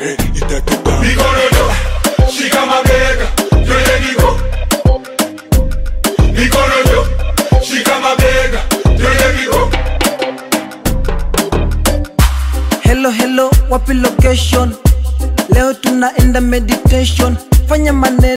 itakita. Mikono juu, shika mabega, twende Kiko. Mikono juu, shika mabega, twende Kiko. Hello, wapi location? Leo tunaenda meditation. Fanya maneno